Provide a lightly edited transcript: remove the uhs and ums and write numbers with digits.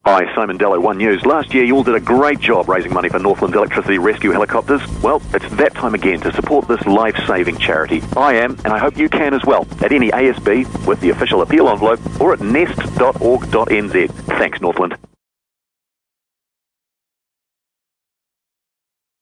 Hi, Simon Dallow, One News. Last year you all did a great job raising money for Northland's electricity rescue helicopters. Well, it's that time again to support this life-saving charity. I am, and I hope you can as well, at any ASB, with the official appeal envelope, or at nest.org.nz. Thanks, Northland.